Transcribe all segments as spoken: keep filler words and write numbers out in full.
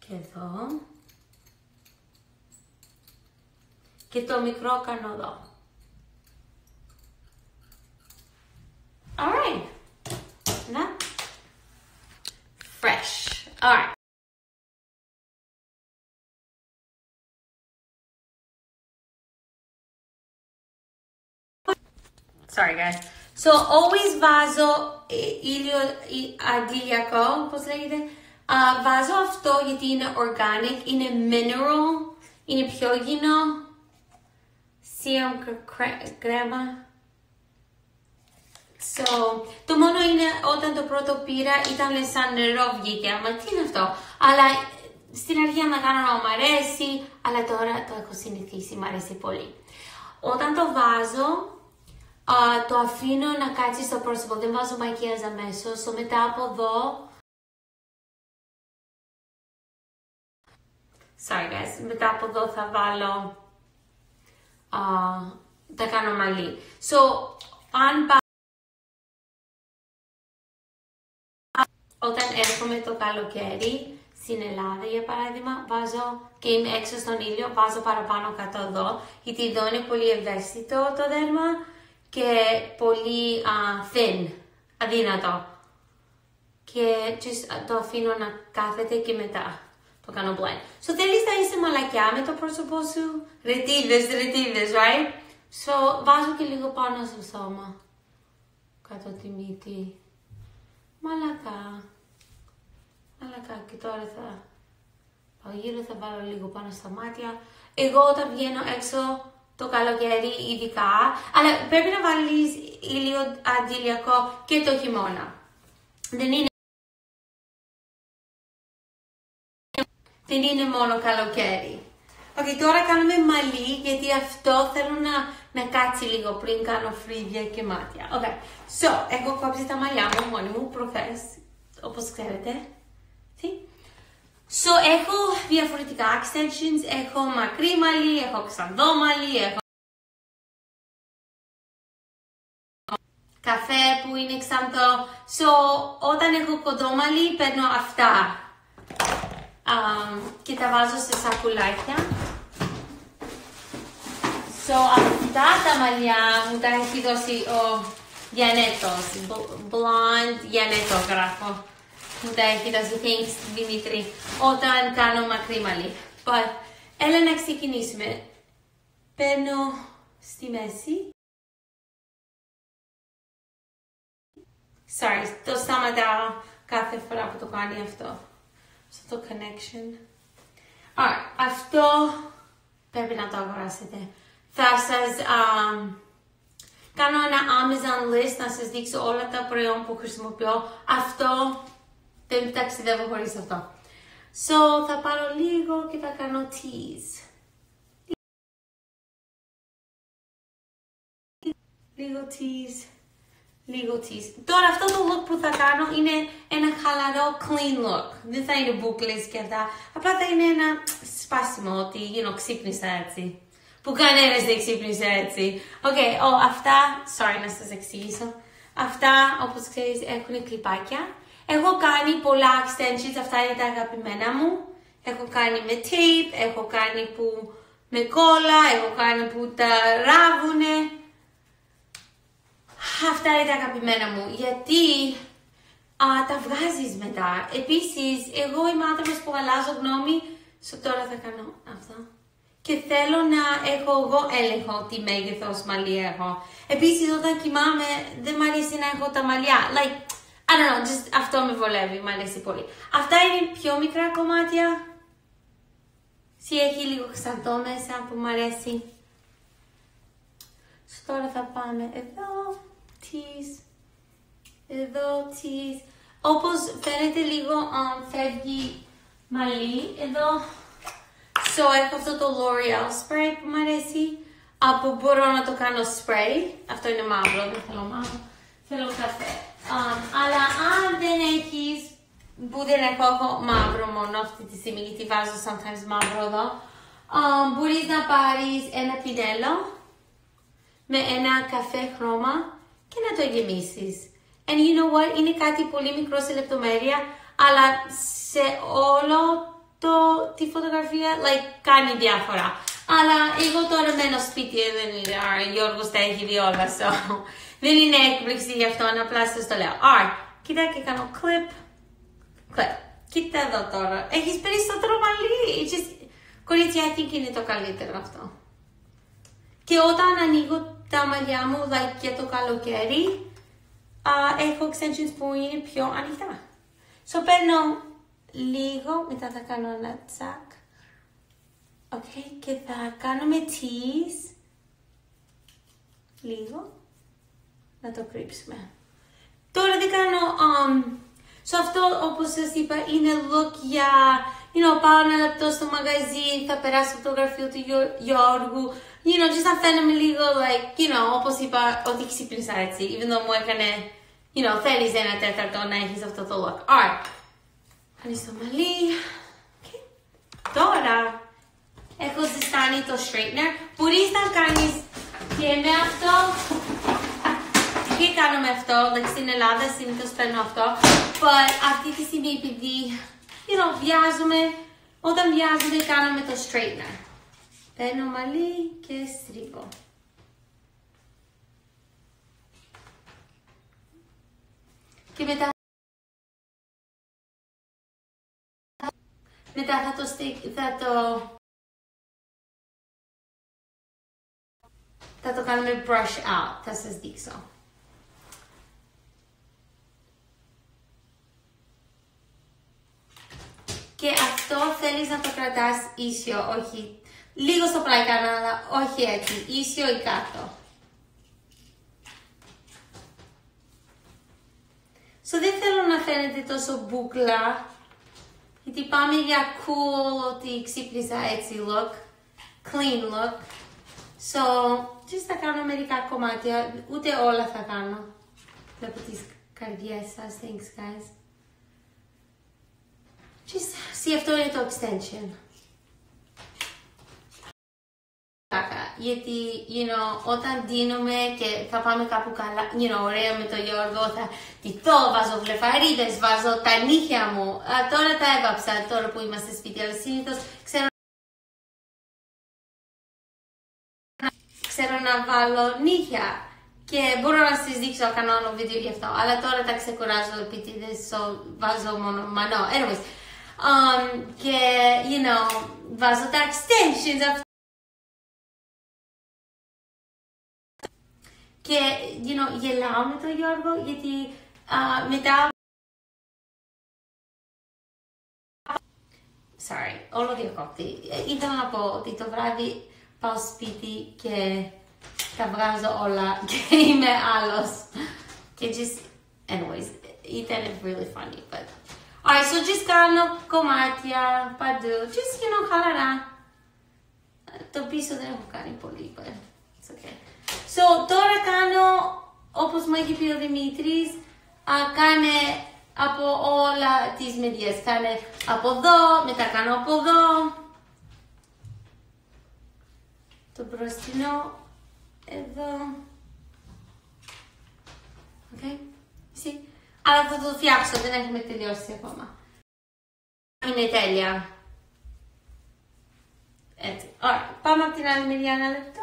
Και εδώ. Και το μικρό κάνω εδώ. Alright. Να. Fresh. Alright. Sorry guys. So always βάζω ήλιο αντιλιακό, πώς λέγεται. Uh, βάζω αυτό γιατί είναι organic, είναι mineral, είναι πιο υγιεινό. Serum κρέμα. So, το μόνο είναι όταν το πρώτο πήρα ήταν σαν νερό βγήκε, άμα τι είναι αυτό. Αλλά στην αρχή να κάνω να μου αρέσει, αλλά τώρα το έχω συνηθίσει, μου αρέσει πολύ. Όταν το βάζω, Uh, το αφήνω να κάτσει στο πρόσωπο, δεν βάζω μακιάζ αμέσως, so μετά από εδώ... Sorry guys, μετά από εδώ θα βάλω... Uh, τα κάνω μαλλί. So, αν πάω... Όταν έρχομαι το καλοκαίρι, στην Ελλάδα για παράδειγμα, βάζω και είμαι έξω στον ήλιο, βάζω παραπάνω κάτω εδώ, γιατί εδώ είναι πολύ ευαίσθητο το δέρμα, και πολύ uh, thin, αδύνατο. Και just, το αφήνω να κάθεται και μετά το κάνω blend. So θέλεις να είσαι μαλακιά με το πρόσωπό σου, ρετίδες, ρετίδες, right? So βάζω και λίγο πάνω στο σώμα, κάτω τη μύτη. Μαλακά, μαλακά. Και τώρα θα πάω γύρω, θα βάλω λίγο πάνω στα μάτια. Εγώ όταν βγαίνω έξω, το καλοκαίρι ειδικά, αλλά πρέπει να βάλεις ήλιο αντιλιακό και το χειμώνα. Δεν είναι, δεν είναι μόνο καλοκαίρι. Ok, τώρα κάνουμε μαλλί, γιατί αυτό θέλω να, να κάτσει λίγο πριν κάνω φρύδια και μάτια. Ok, so, έχω κόψει τα μαλλιά μου μόνη μου προχθές, όπως ξέρετε. See? So, έχω διαφορετικά extensions, έχω μακρύ μαλλί, έχω ξανδό μαλλί, έχω καφέ που είναι ξανθό. So, όταν έχω κοντό μαλλί, παίρνω αυτά um, και τα βάζω σε σακουλάκια. So, αυτά τα μαλλιά μου τα έχει δώσει ο Γιαννέτος, Blonde Γιαννέτο γράφω. Μου τα έχει δώσει, thanks Δημήτρη, όταν κάνω μακρύ μαλλί. But, έλα να ξεκινήσουμε. Παίρνω στη μέση. Sorry, το σταματάω κάθε φορά που το κάνει αυτό. Στο το connection. Alright, αυτό πρέπει να το αγοράσετε. Θα σας um, κάνω ένα Amazon list να σας δείξω όλα τα προϊόντα που χρησιμοποιώ. Αυτό δεν ταξιδεύω χωρίς αυτό. So, θα πάρω λίγο και θα κάνω tease. Λίγο tease. Λίγο tease. Τώρα αυτό το look που θα κάνω είναι ένα χαλαρό clean look. Δεν θα είναι μπουκλες και αυτά. Απλά θα είναι ένα σπάσιμο ότι you know, ξύπνησα έτσι. Που κανένας δεν ξύπνησε έτσι. Οκ, okay, oh, αυτά, sorry να σας εξηγήσω. Αυτά, όπως ξέρεις, έχουν κλιπάκια. Έχω κάνει πολλά extensions, αυτά είναι τα αγαπημένα μου. Έχω κάνει με tape, έχω κάνει που με κόλλα, έχω κάνει που τα ράβουνε. Αυτά είναι τα αγαπημένα μου, γιατί α, τα βγάζεις μετά. Επίσης, εγώ είμαι άνθρωπος που αλλάζω γνώμη, so τώρα θα κάνω αυτό. Και θέλω να έχω εγώ έλεγχο τι μέγεθος μαλλί έχω. Επίσης, όταν κοιμάμαι, δεν μ' αρέσει να έχω τα μαλλιά. Like, I don't know, just αυτό με βολεύει, μ' αρέσει πολύ. Αυτά είναι πιο μικρά κομμάτια. Σι έχει λίγο ξανθό μέσα που μ' αρέσει. So, τώρα θα πάμε εδώ. Tease. Εδώ tease. Όπως φαίνεται λίγο um, φεύγει μαλλί. Εδώ. So, έχω αυτό το L'Oreal spray που μου αρέσει. Από μπορώ να το κάνω spray. Αυτό είναι μαύρο, δεν θέλω μαύρο. Θέλω καφέ. Um, αλλά αν δεν έχεις, που δεν έχω, έχω μαύρο μόνο αυτή τη στιγμή, γιατί βάζω sometimes μαύρο εδώ. Um, μπορείς να πάρεις ένα πινέλο με ένα καφέ χρώμα και να το γεμίσεις. And you know what, είναι κάτι πολύ μικρό σε λεπτομέρεια, αλλά σε όλο το, τη φωτογραφία, like, κάνει διάφορα. Αλλά εγώ τώρα μένω σπίτι, δεν είναι, ο Γιώργος τα έχει δει όλα, so, δεν είναι έκπληξη γι' αυτό, απλά σας το λέω. Άρα, κοίτα και κάνω clip, clip. Κοίτα εδώ τώρα, έχεις περισσότερο μαλλί. Just, κορίτσια, I think είναι το καλύτερο αυτό. Και όταν ανοίγω τα μαλλιά μου, like, για το καλοκαίρι, uh, έχω extensions που είναι πιο ανοιχτά. So, παίρνω λίγο, μετά θα κάνω ένα τσακ. Okay, και θα κάνουμε tease. Λίγο. Να το κρύψουμε. Τώρα δεν κάνω, um, so αυτό όπως σας είπα είναι look για, you know, πάω ένα λεπτό στο μαγαζί, θα περάσω από το γραφείο του Γιώργου, you know, just να φαίνομαι λίγο, like, you know, όπως είπα, ότι ξύπνησα έτσι, even though μου έκανε, you know, θέλεις ένα τέταρτο να έχεις αυτό το look. Alright, κάνεις το μαλλί. Okay. Τώρα, έχω ζεστάνει το straightener. Μπορείς να κάνεις και με αυτό. Και κάνω με αυτό. like, στην Ελλάδα συνήθως παίρνω αυτό. But αυτή τη στιγμή επειδή, you know, βιάζομαι, όταν βιάζομαι κάνουμε το straightener. Παίρνω μαλλί και στρίβω. Και μετά μετά θα το στεί, θα το θα το κάνουμε brush out, θα σας δείξω. Και αυτό θέλεις να το κρατάς ίσιο, όχι, λίγο στο πλάι κάνω, αλλά όχι έτσι, ίσιο ή κάτω. So δεν θέλω να φαίνεται τόσο μπουκλά, γιατί πάμε για cool, ότι ξύπνησα έτσι look, clean look. So, just θα κάνω μερικά κομμάτια, ούτε όλα θα κάνω. Βλέπω τις καρδιές σας, thanks guys. Just, see, αυτό είναι το extension. Γιατί, you know, όταν δίνουμε και θα πάμε κάπου καλά, you know, ωραία με τον Γιώργο, θα τιτώ, βάζω βλεφαρίδες, βάζω τα νύχια μου. Α, τώρα τα έβαψα, τώρα που είμαστε σπίτι, αλλά συνήθως ξέρω ξέρω να βάλω νύχια και μπορώ να σας δείξω κανένα βίντεο γι' αυτό, αλλά τώρα τα ξεκουράζω επίτηδες, so βάζω μόνο μανώ. Anyways, um, και, you know, βάζω τα extensions, και, you know, γελάω με τον Γιώργο, γιατί uh, μετά... Sorry, όλο διακόπτη. Ήθελα να πω ότι το βράδυ πάω σπίτι και τα βγάζω όλα και είμαι άλλος. Και just, anyways, ήταν really funny, but... Alright, so just κάνω κομμάτια παντού, just, you know, χαλαρά. Το πίσω δεν έχω κάνει πολύ, but it's okay. So, τώρα κάνω, όπως μου έχει πει ο Δημήτρης, uh, κάνε από όλα τις μεριές. Κάνε από εδώ, μετά κάνω από εδώ. Το μπροστινό, εδώ. Okay, see? Αλλά θα το φτιάξω, δεν έχουμε τελειώσει ακόμα. Είναι τέλεια. Έτσι. Ωραία, πάμε από την άλλη μεριά ένα λεπτό.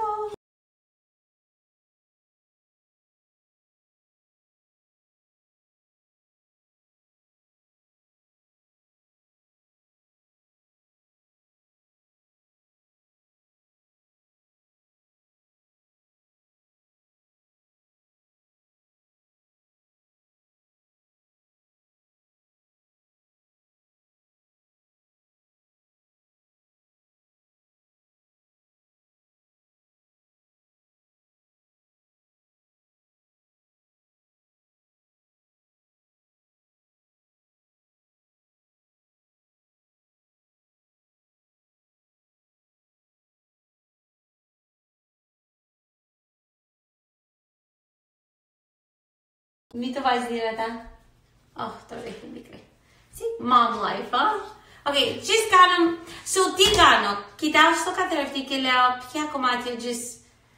Μην το βάζεις δυνατά. Oh, τώρα έχει μικρή. See, mom life, huh? Okay, just κάνω, so τι κάνω, κοιτάω στο καθρέφτη και λέω ποια κομμάτια just...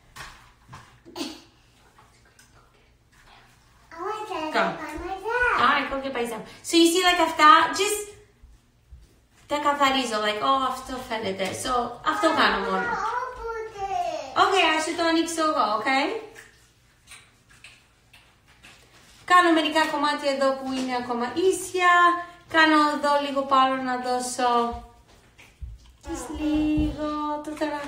I want to Go. by myself. Alright, go get by yourself. So you see like αυτά, just τα καθαρίζω, like, oh, αυτό φαίνεται, so, αυτό κάνω μόνο. Οκ, okay, ας το ανοίξω εγώ, ok. Κάνω μερικά κομμάτια εδώ που είναι ακόμα ίσια, κάνω εδώ λίγο πάνω να δώσω, just λίγο, το τώρα,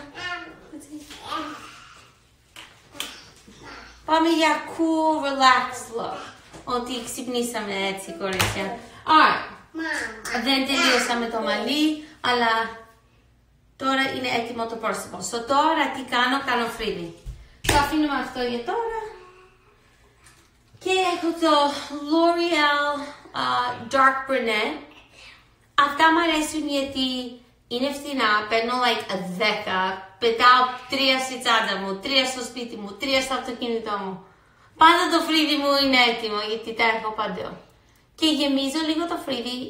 πάμε για cool, relaxed look, ότι ξυπνήσαμε έτσι, κορίτσια. Alright. Δεν τελείωσαμε το μαλλί, αλλά τώρα είναι έτοιμο το πρόσωπο. So τώρα τι κάνω, κάνω φρύδι. Θα αφήνουμε αυτό για τώρα. Και έχω το L'Oreal uh, Dark Brunette. Αυτά μου αρέσουν γιατί είναι φθηνά, παίρνω like δέκα, πετάω τρία στη τσάντα μου, τρία στο σπίτι μου, τρία στο αυτοκίνητό μου. Πάντα το φρύδι μου είναι έτοιμο γιατί τα έχω παντού. Και γεμίζω λίγο το φρύδι,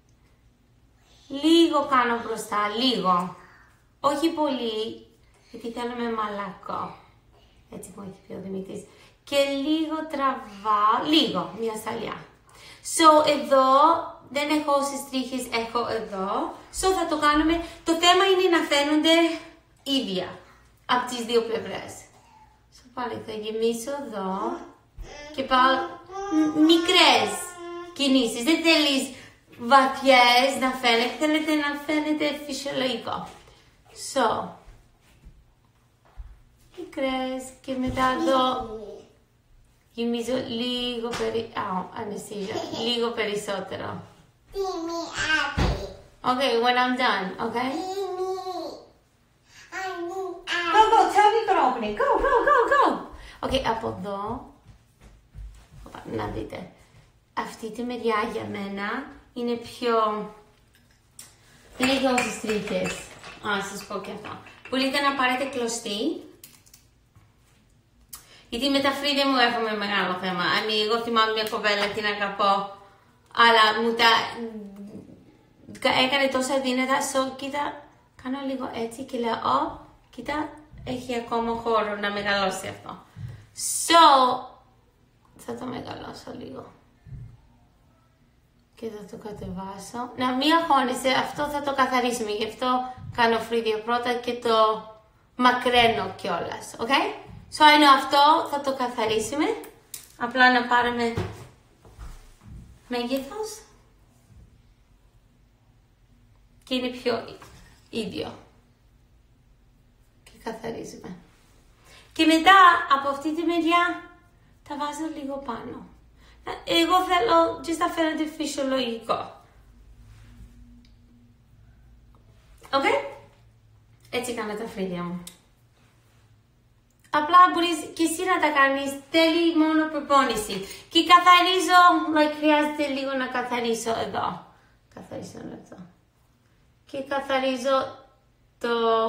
λίγο κάνω μπροστά, λίγο, όχι πολύ, γιατί θέλουμε μαλακό, έτσι μου έχει πει ο Δημήτρης, και λίγο τραβάω, λίγο, μια σαλιά. So, εδώ δεν έχω όσες τρίχες έχω εδώ, so θα το κάνουμε, το θέμα είναι να φαίνονται ίδια, από τις δύο πλευρές. So, πάλι θα γεμίσω εδώ, και πάω μικρές κινήσεις, δεν θέλεις βαθιές να φαίνεται, θέλετε να φαίνεται φυσιολογικό. So, μικρές και μετά εδώ γεμίζω λίγο περι... oh, αναισθήσα, λίγο περισσότερο. Okay, when I'm done, okay? Go, go, tell me to open it. Go, go, go, go. Okay, από εδώ, να δείτε. Αυτή τη μεριά για μένα είναι πιο... Δεν έχει όσες τρίχες. Α, σας πω και αυτό. Μπορείτε να πάρετε κλωστή. Γιατί με τα φρύδια μου έχουμε μεγάλο θέμα. Αν εγώ θυμάμαι μια κοπέλα, την αγαπώ, αλλά μου τα έκανε τόσα δύνατα, so, κοίτα, κάνω λίγο έτσι και λέω, oh, κοίτα, έχει ακόμα χώρο να μεγαλώσει αυτό. So, θα το μεγαλώσω λίγο. Και θα το κατεβάσω. Να μην αγχώνεσαι, αυτό θα το καθαρίσουμε. Γι' αυτό κάνω φρύδιο πρώτα και το μακραίνω κιόλας. Ok? So, ενώ αυτό θα το καθαρίσουμε. Απλά να πάρουμε μέγεθος. Και είναι πιο ίδιο. Και καθαρίζουμε. Και μετά από αυτή τη μεριά τα βάζω λίγο πάνω. Εγώ θέλω και να φαίνεται φυσιολογικό. Οκ? Okay? Έτσι κάνω τα φρύδια μου. Απλά μπορείς και εσύ να τα κάνεις, θέλει μόνο προπόνηση. Και καθαρίζω, like, χρειάζεται λίγο να καθαρίσω εδώ. Καθαρίσω εδώ. Και καθαρίζω το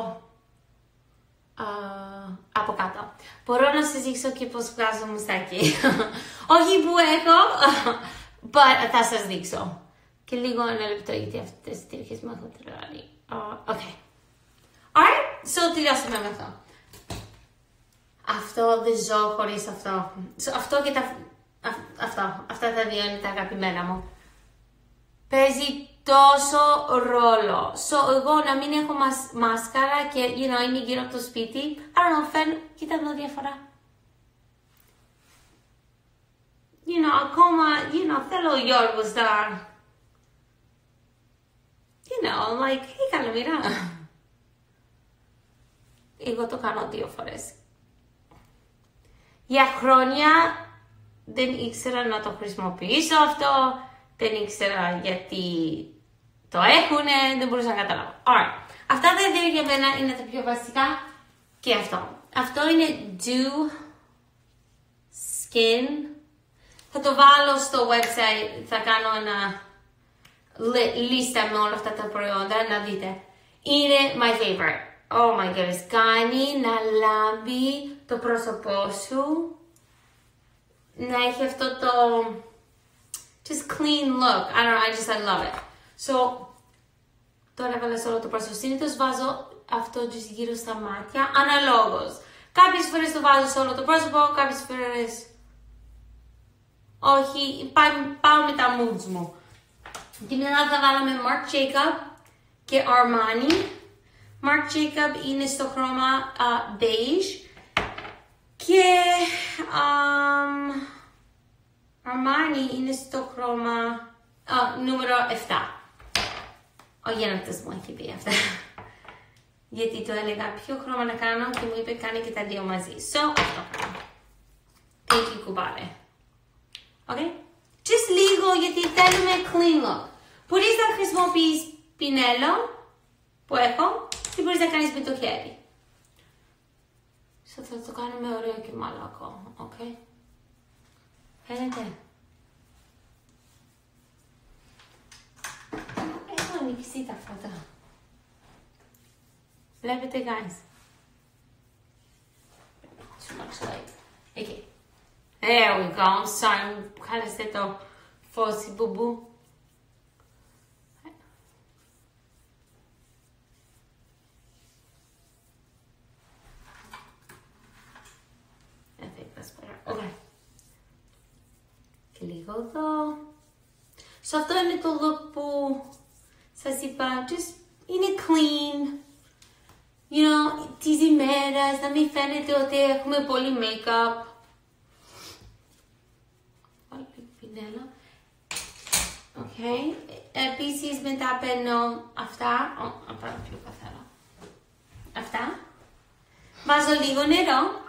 uh, από κάτω. Μπορώ να σας δείξω και πώς βγάζω μουστάκι. Όχι που έχω, but θα σας δείξω. Και λίγο ένα λεπτό γιατί αυτές τις τρίχες μου έχω τρελάρει. Uh, ok. Alright, so τελειώσαμε με αυτό. Αυτό δεν ζω χωρίς αυτό. So, αυτό και τα... Α, αυτό. Αυτά τα δύο είναι τα αγαπημένα μου. Παίζει τόσο ρόλο. So, εγώ να μην έχω μασ, μάσκαρα και you know, είμαι γύρω από το σπίτι. I don't know, φαίνω, κοίτα εδώ διαφορά. You know, ακόμα, you know, θέλω ο Γιώργος να... You know, like, hey, καλομήρα. Εγώ το κάνω δύο φορές. Για χρόνια δεν ήξερα να το χρησιμοποιήσω αυτό, δεν ήξερα γιατί το έχουνε, δεν μπορούσα να καταλάβω. Alright. Αυτά τα δύο για μένα είναι τα πιο βασικά και αυτό. Αυτό είναι Dew Skin. Θα το βάλω στο website, θα κάνω ένα λίστα με όλα αυτά τα προϊόντα, να δείτε. Είναι my favorite. Oh my goodness, κάνει να λάμπει το πρόσωπό σου, να έχει αυτό το just clean look. I don't know, I just I love it. So, τώρα έβαλα σε όλο το πρόσωπο. Συνήθως βάζω αυτό just γύρω στα μάτια, αναλόγως. Κάποιες φορές το βάζω σε όλο το πρόσωπο, κάποιες φορές όχι, πάω, πάω με τα moods μου. Και μετά θα βάλαμε Marc Jacob και Armani. Marc Jacob είναι στο χρώμα uh, beige και um, Armani είναι στο χρώμα uh, νούμερο επτά. Ο γέννητος μου έχει πει αυτά. Γιατί το έλεγα ποιο χρώμα να κάνω και μου είπε κάνει και τα δύο μαζί. So, αυτό κάνω. Thank you, κουμπάρε. Okay? Just λίγο γιατί θέλουμε clean look. Μπορείς να χρησιμοποιείς πινέλο που έχω και μπορείς να κάνεις με το χέρι. So, θα το κάνουμε ωραίο και μαλακό. Okay? Φαίνεται. Έχω ανοίξει τα φώτα. Βλέπετε, guys. Too much light. Okay. There we go. I'm sorry. Χάλεστε το φως, μπουμπού. Okay. Και λίγο εδώ. So, αυτό είναι το look που σας είπα. Just είναι clean. You know, τις ημέρες, να μην φαίνεται ότι έχουμε πολύ make-up. Άλλη πινέλα. Okay. Επίσης μετά παίρνω αυτά. Oh, να πάρω πιο καθαρό. Αυτά. Βάζω λίγο νερό.